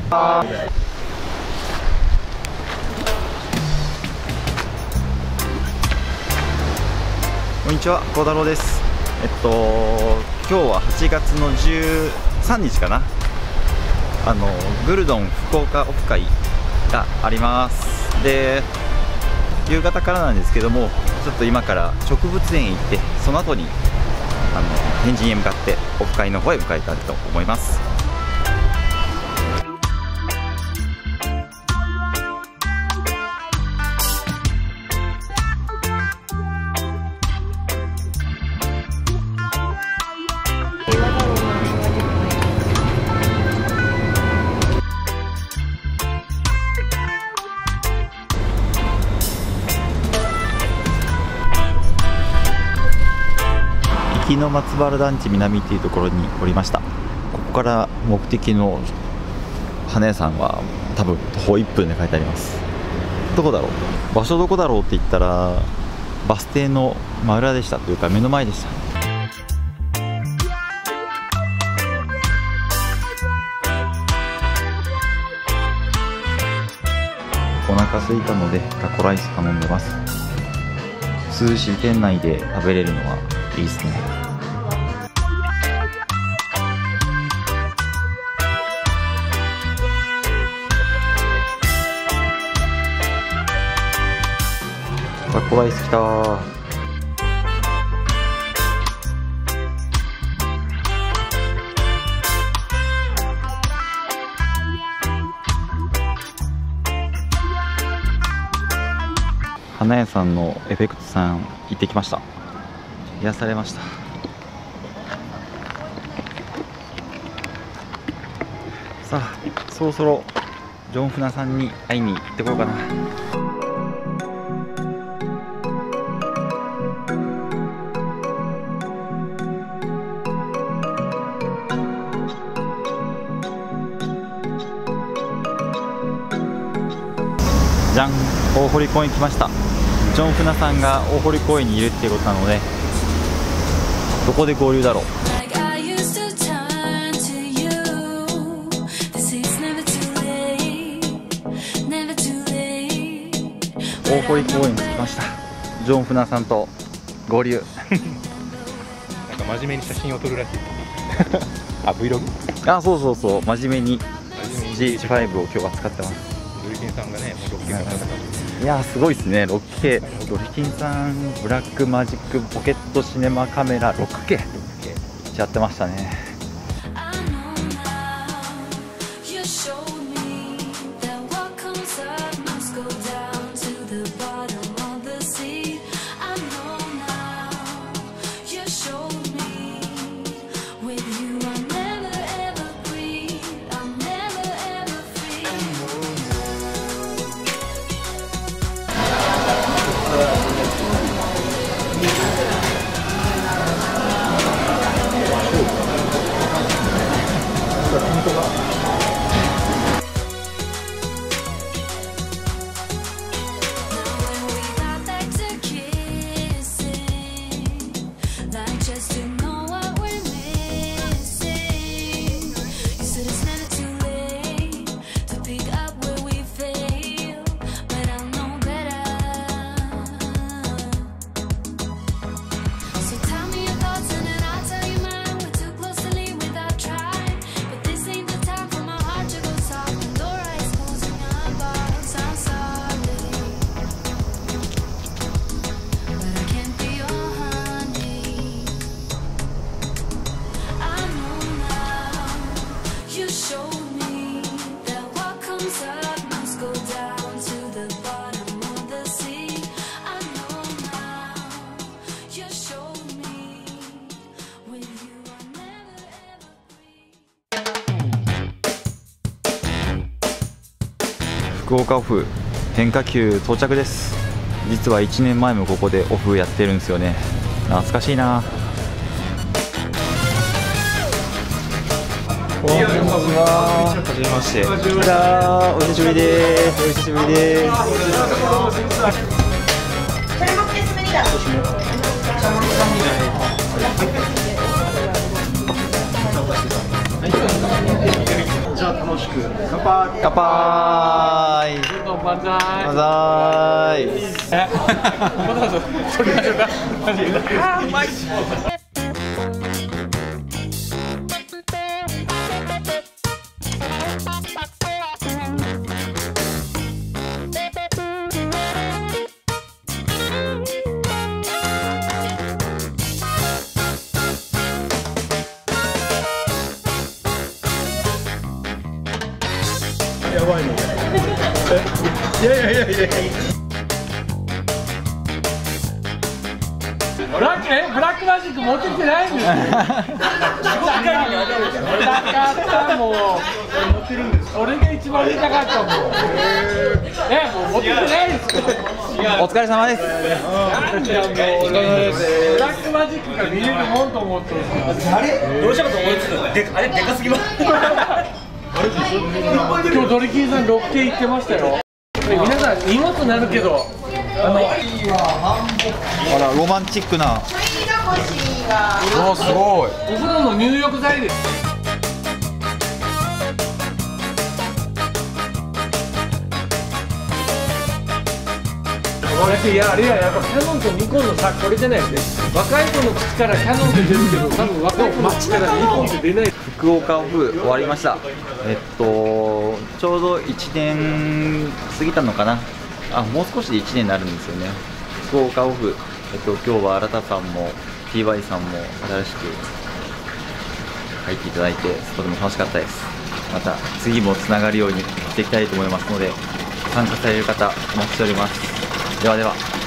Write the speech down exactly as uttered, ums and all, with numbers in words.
こんにちは、幸太郎です。えっと今日ははちがつのじゅうさんにちかな、あのグルドン福岡オフ会があります。で、夕方からなんですけども、ちょっと今から植物園行って、その後にあの天神へ向かってオフ会の方へ向かいたいと思います。行きの松原団地南っていうところにおりました。ここから目的の花屋さんは多分徒歩いっぷんで書いてあります。どこだろう、場所どこだろうって言ったらバス停の真裏でしたというか目の前でした。お腹空いたのでタコライス頼んでます。涼しい店内で食べれるのはいいですね。タコライスきたー。花屋さんのエフェクトさん行ってきました。癒されました。さあ、そろそろジョン・フナさんに会いに行ってこようかな。じゃん、大堀公園来ました。ジョン・フナさんが大堀公園にいるっていうことなので、どこで合流だろう。大堀公園に着きました。ジョン・フナさんと合流。 なんか真面目に写真を撮るらしい。あ、Vlog？ あ、そうそうそう、真面目に ジーエイチファイブ を今日は使ってます。 ドリキンさんがね、もう ろっケーいやー、すごいですね。 ろっケー、ドリキンさんブラックマジックポケットシネマカメラ ろっケー いっちゃってましたね。福岡オフ変化球到着です。実はいちねんまえもここでオフやってるんですよね。懐かしいな。こんにちは。はじめまして。お久しぶりです。お久しぶりです。 じゃは楽しく乾杯。 乾杯。 どうも万歳。 万歳。 え、まだだ。それだ。あー、うまい。 やばいの。いやいやいやいや。 ブラック、え、ブラックマジック持ってきてないんですよ。なかったもう。俺が一番見たかったもん。え、もう持ってきてないですよ。 お疲れ様です。 なんでもう、ブラックマジックが見れるもんと思ってるんですよ。 あれどうしたかと思いつつ、であれでかすぎます。 今日ドリキンさんろっけん行ってましたよ。皆さん荷物になるけど、あの、 あらロマンチックな。 おすごい。お風呂の入浴剤です。いや、あれや、やっぱキヤノンとニコンの差、これじゃないですね。若い子の口からキヤノンって出るけど、多分若い子の口からニコンって出ない。 福岡オフ終わりました。えっとちょうどいちねん過ぎたのかな。あ、もう少しでいちねんになるんですよね。福岡オフ、えっと今日は新田さんも ティーワイ さんも新しく入っていただいて、とても楽しかったです。また次もつながるようにしていきたいと思いますので、参加される方お待ちしております。ではでは。